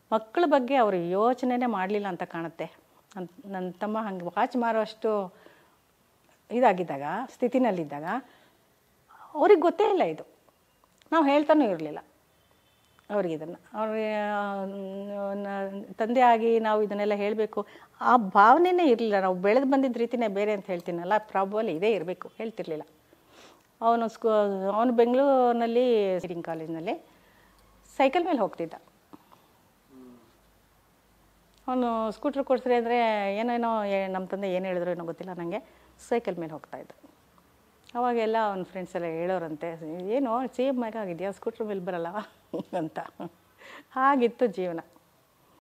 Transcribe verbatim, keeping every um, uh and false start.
ಮಕ್ಕಳ ಬಗ್ಗೆ ಅವರು ಯೋಚನೆನೇ ಮಾಡಲಿಲ್ಲ ಅಂತ ಕಾಣುತ್ತೆ. ನನ್ನ ನನ್ನ ತಮ್ಮ ಹಂಗೆ ವಾಚ್ ಮಾರೋಷ್ಟು ಇದಾಗಿದ್ದಾಗ, ಸ್ಥಿತಿನಲ್ಲಿದ್ದಾಗ ಅವ್ರಿಗೆ ಗೊತ್ತೇ ಇಲ್ಲ ಇದು. ನಾವು ಹೇಳ್ತಾನೂ ಇರಲಿಲ್ಲ ಅವ್ರಿಗೆ ಇದನ್ನು. ಅವ್ರಿಗೆ ತಂದೆಯಾಗಿ ನಾವು ಇದನ್ನೆಲ್ಲ ಹೇಳಬೇಕು ಆ ಭಾವನೆಯೇ ಇರಲಿಲ್ಲ. ನಾವು ಬೆಳೆದು ಬಂದಿದ್ದ ರೀತಿಯೇ ಬೇರೆ ಅಂತ ಹೇಳ್ತೀನಲ್ಲ, ಪ್ರಾಬಬಲಿ ಇದೇ ಇರಬೇಕು, ಹೇಳ್ತಿರ್ಲಿಲ್ಲ. ಅವನು ಸ್ಕೂ ಅವನು ಬೆಂಗಳೂರಿನಲ್ಲಿ ಇಂಜಿನಿಯರಿಂಗ್ ಕಾಲೇಜ್ನಲ್ಲಿ ಸೈಕಲ್ ಮೇಲೆ ಹೋಗ್ತಿದ್ದ. ಅವನು ಸ್ಕೂಟ್ರ್ ಕೊಡ್ಸ್ರಿ ಅಂದರೆ ಏನೇನೋ ನಮ್ಮ ತಂದೆ ಏನು ಹೇಳಿದ್ರು ಏನೋ ಗೊತ್ತಿಲ್ಲ ನನಗೆ, ಸೈಕಲ್ ಮೇಲೆ ಹೋಗ್ತಾಯಿದ್ದ. ಅವಾಗೆಲ್ಲ ಅವನ ಫ್ರೆಂಡ್ಸ್ ಎಲ್ಲ ಹೇಳೋರಂತೆ, ಏನೋ ಸೇಮ್ ಮ್ಯಾಗ ಆಗಿದೆಯಾ, ಸ್ಕೂಟ್ರ್ ಮೇಲೆ ಬರಲ್ಲ ಅಂತ. ಹಾಗಿತ್ತು ಜೀವನ.